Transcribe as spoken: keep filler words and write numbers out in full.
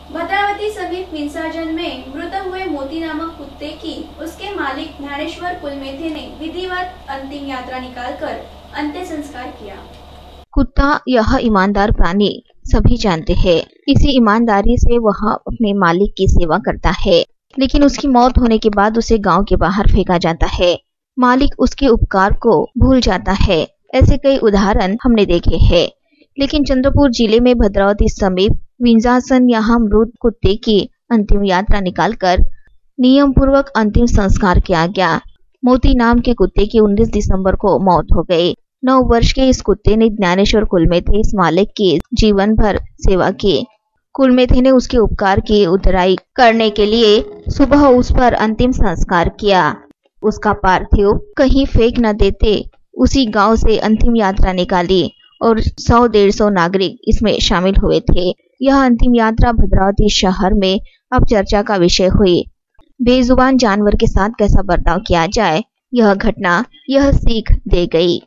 भद्रावती समीप विंसाजन में मृत हुए मोती नामक कुत्ते की उसके मालिक ज्ञानेश्वर कुलमेथे ने विधिवत अंतिम यात्रा निकालकर अंतिम संस्कार किया। कुत्ता यह ईमानदार प्राणी सभी जानते हैं। इसी ईमानदारी से वह अपने मालिक की सेवा करता है, लेकिन उसकी मौत होने के बाद उसे गांव के बाहर फेंका जाता है। मालिक उसके उपकार को भूल जाता है। ऐसे कई उदाहरण हमने देखे हैं, लेकिन चंद्रपुर जिले में भद्रावती समीप विंजासन यहाँ मृत कुत्ते की अंतिम यात्रा निकालकर नियम पूर्वक अंतिम संस्कार किया गया। मोती नाम के कुत्ते की उन्नीस दिसंबर को मौत हो गई। नौ वर्ष के इस कुत्ते ने ज्ञानेश्वर कुलमेथे इस मालिक की जीवन भर सेवा की। कुलमेथे ने उसके उपकार की उतराई करने के लिए सुबह उस पर अंतिम संस्कार किया। उसका पार्थिव कहीं फेंक न देते उसी गांव से अंतिम यात्रा निकाली और सौ डेढ़ सौ नागरिक इसमें शामिल हुए थे। यह अंतिम यात्रा भद्रावती शहर में अब चर्चा का विषय हुई। बेजुबान जानवर के साथ कैसा बर्ताव किया जाए, यह घटना यह सीख दे गई।